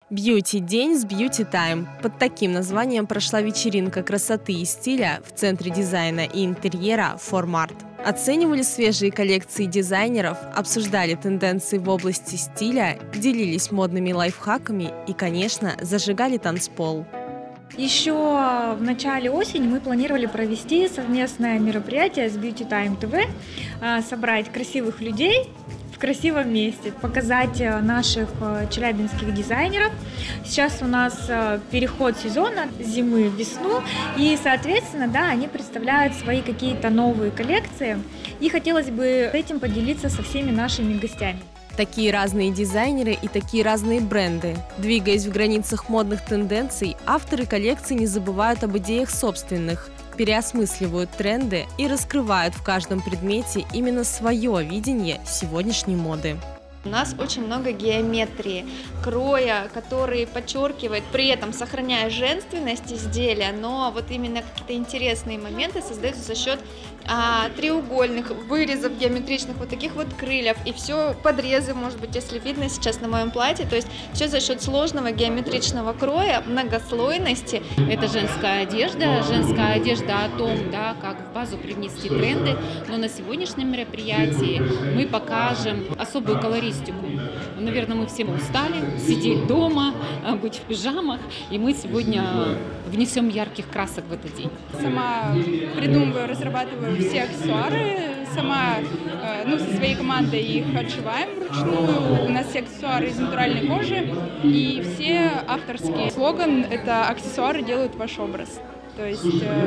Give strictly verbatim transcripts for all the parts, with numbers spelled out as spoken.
Бьюти-день с Beauty Time. Под таким названием прошла вечеринка красоты и стиля в Центре дизайна и интерьера Формарт. Оценивали свежие коллекции дизайнеров, обсуждали тенденции в области стиля, делились модными лайфхаками и, конечно, зажигали танцпол. Еще в начале осени мы планировали провести совместное мероприятие с Beauty Time ти ви, собрать красивых людей в красивом месте, показать наших челябинских дизайнеров. Сейчас у нас переход сезона с зимы в весну, и, соответственно, да, они представляют свои какие-то новые коллекции, и хотелось бы этим поделиться со всеми нашими гостями. Такие разные дизайнеры и такие разные бренды. Двигаясь в границах модных тенденций, авторы коллекций не забывают об идеях собственных, переосмысливают тренды и раскрывают в каждом предмете именно свое видение сегодняшней моды. У нас очень много геометрии, кроя, который подчеркивает, при этом сохраняя женственность изделия, но вот именно какие-то интересные моменты создаются за счет а, треугольных вырезов геометричных, вот таких вот крыльев, и все подрезы, может быть, если видно сейчас на моем платье, то есть все за счет сложного геометричного кроя, многослойности. Это женская одежда, женская одежда о том, да, как в базу привнести тренды, но на сегодняшнем мероприятии мы покажем особую колористику. Наверное, мы все устали сидеть дома, быть в пижамах, и мы сегодня внесем ярких красок в этот день. Сама придумываю, разрабатываю все аксессуары, сама ну, со своей командой их отшиваем вручную. У нас все аксессуары из натуральной кожи, и все авторские. Слоган – это «Аксессуары делают ваш образ». То есть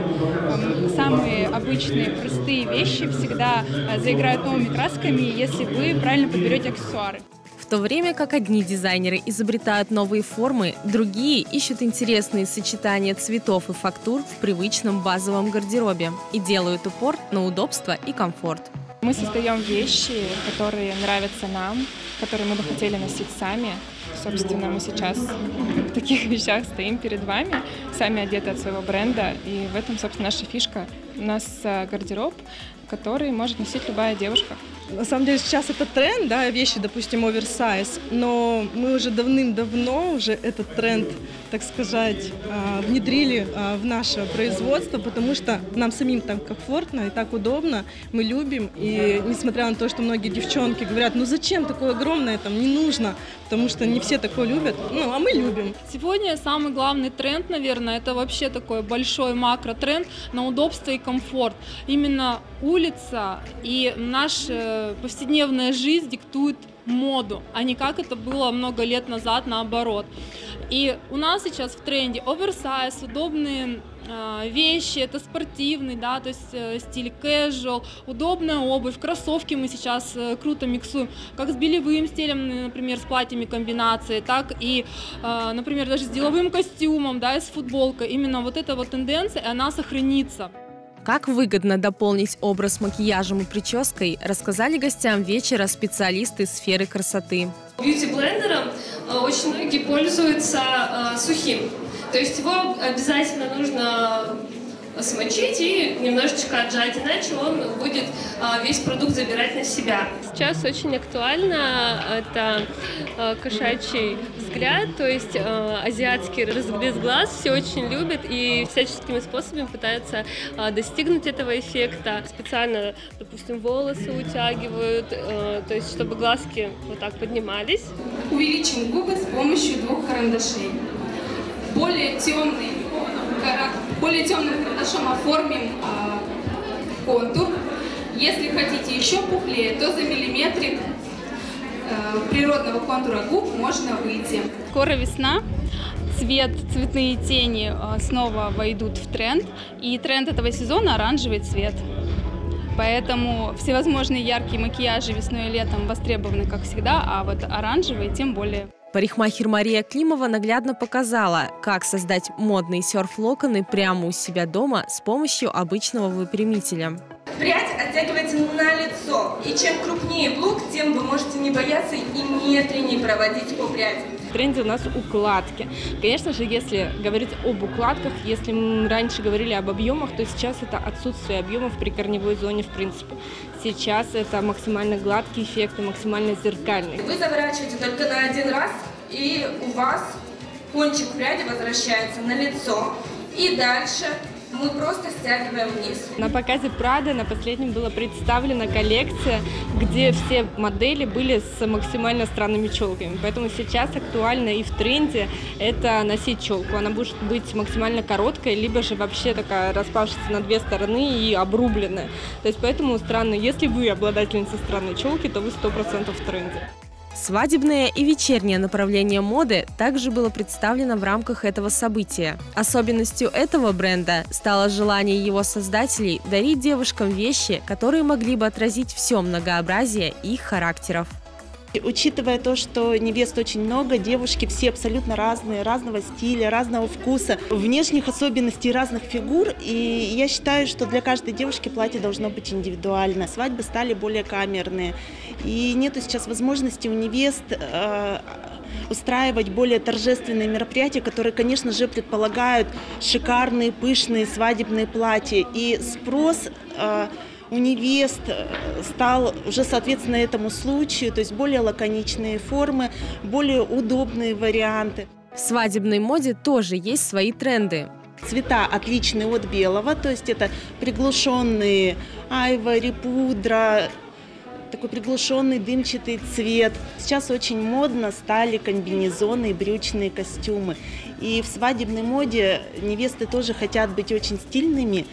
э, самые обычные, простые вещи всегда э, заиграют новыми красками, если вы правильно подберете аксессуары. В то время как одни дизайнеры изобретают новые формы, другие ищут интересные сочетания цветов и фактур в привычном базовом гардеробе и делают упор на удобство и комфорт. Мы создаем вещи, которые нравятся нам, которые мы бы хотели носить сами. Собственно, мы сейчас в таких вещах стоим перед вами, сами одеты от своего бренда, и в этом, собственно, наша фишка. У нас гардероб, который может носить любая девушка. На самом деле сейчас это тренд, да, вещи, допустим, оверсайз, но мы уже давным-давно уже этот тренд, так сказать, внедрили в наше производство, потому что нам самим так комфортно и так удобно, мы любим, и несмотря на то, что многие девчонки говорят, ну зачем такое огромное, там не нужно, потому что не все такое любят, ну а мы любим. Сегодня самый главный тренд, наверное, это вообще такой большой макротренд на удобство и комфорт. Именно улица и наша повседневная жизнь диктует моду, а не как это было много лет назад, наоборот. И у нас сейчас в тренде оверсайз, удобные э, вещи, это спортивный, да, то есть э, стиль casual, удобная обувь, кроссовки мы сейчас э, круто миксуем, как с белевым стилем, например, с платьями комбинации, так и, э, например, даже с деловым костюмом, да, и с футболкой. Именно вот эта вот тенденция, она сохранится. Как выгодно дополнить образ макияжем и прической, рассказали гостям вечера специалисты сферы красоты. Бьюти-блендером очень многие пользуются сухим, то есть его обязательно нужно смочить и немножечко отжать, иначе он будет весь продукт забирать на себя. Сейчас очень актуально это кошачий взгляд, то есть азиатский разрез глаз все очень любят и всяческими способами пытаются достигнуть этого эффекта. Специально, допустим, волосы утягивают, то есть чтобы глазки вот так поднимались. Увеличим губы с помощью двух карандашей. Более темный Более темным карандашом оформим а, контур. Если хотите еще пухлее, то за миллиметрик а, природного контура губ можно выйти. Скоро весна, цвет, цветные тени а, снова войдут в тренд. И тренд этого сезона – оранжевый цвет. Поэтому всевозможные яркие макияжи весной и летом востребованы, как всегда, а вот оранжевый тем более. Парикмахер Мария Климова наглядно показала, как создать модные серф-локоны прямо у себя дома с помощью обычного выпрямителя. Прядь оттягивается на лицо, и чем крупнее блок, тем вы можете не бояться и медленнее проводить по пряди. В тренде у нас укладки. Конечно же, если говорить об укладках, если мы раньше говорили об объемах, то сейчас это отсутствие объемов при корневой зоне в принципе. Сейчас это максимально гладкий эффект и максимально зеркальный. Вы заворачиваете только на один раз, и у вас кончик пряди возвращается на лицо. И дальше мы просто стягиваем вниз. На показе Prada на последнем была представлена коллекция, где все модели были с максимально странными челками. Поэтому сейчас актуально и в тренде это носить челку. Она может быть максимально короткая, либо же вообще такая распавшаяся на две стороны и обрубленная. То есть поэтому странно, если вы обладательница странной челки, то вы сто процентов в тренде. Свадебное и вечернее направление моды также было представлено в рамках этого события. Особенностью этого бренда стало желание его создателей дарить девушкам вещи, которые могли бы отразить все многообразие их характеров. Учитывая то, что невест очень много, девушки все абсолютно разные, разного стиля, разного вкуса, внешних особенностей, разных фигур. И я считаю, что для каждой девушки платье должно быть индивидуально. Свадьбы стали более камерные. И нету сейчас возможности у невест э, устраивать более торжественные мероприятия, которые, конечно же, предполагают шикарные, пышные свадебные платья. И спрос э, у невест стал уже соответственно этому случаю, то есть более лаконичные формы, более удобные варианты. В свадебной моде тоже есть свои тренды. Цвета отличные от белого, то есть это приглушенные айвори, пудра, такой приглушенный дымчатый цвет. Сейчас очень модно стали комбинезоны и брючные костюмы. И в свадебной моде невесты тоже хотят быть очень стильными.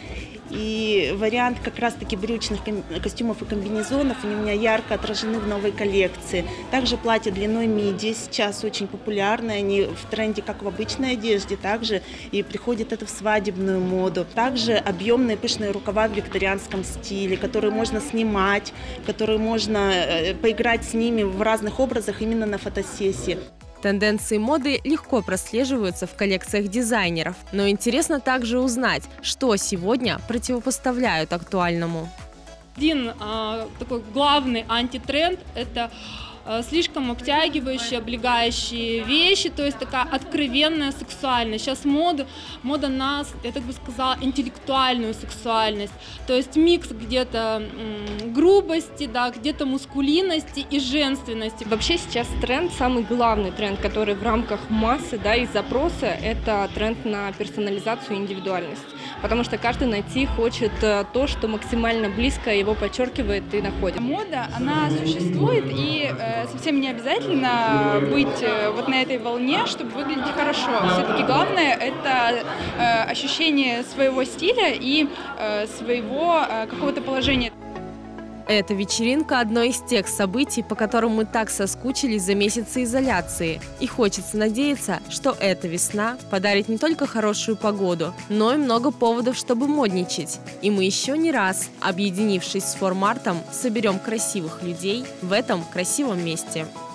И вариант как раз-таки брючных костюмов и комбинезонов у меня ярко отражены в новой коллекции. Также платья длиной миди сейчас очень популярны, они в тренде как в обычной одежде, также и приходит это в свадебную моду. Также объемные пышные рукава в викторианском стиле, которые можно снимать, которые можно поиграть с ними в разных образах именно на фотосессии. Тенденции моды легко прослеживаются в коллекциях дизайнеров, но интересно также узнать, что сегодня противопоставляют актуальному. Один э, такой главный антитренд – это э, слишком обтягивающие, облегающие вещи, то есть такая откровенная сексуальность. Сейчас мода, мода на, я так бы сказала, интеллектуальную сексуальность, то есть микс где-то м, грубости, да, где-то мускулинности и женственности. Вообще сейчас тренд, самый главный тренд, который в рамках массы, да, и запроса, это тренд на персонализацию и индивидуальность. Потому что каждый найти хочет то, что максимально близко его подчеркивает и находит. Мода, она существует, и э, совсем не обязательно быть э, вот на этой волне, чтобы выглядеть хорошо. Все-таки главное – это э, ощущение своего стиля и э, своего э, какого-то положения. Эта вечеринка – одно из тех событий, по которым мы так соскучились за месяцы изоляции. И хочется надеяться, что эта весна подарит не только хорошую погоду, но и много поводов, чтобы модничать. И мы еще не раз, объединившись с Формартом, соберем красивых людей в этом красивом месте.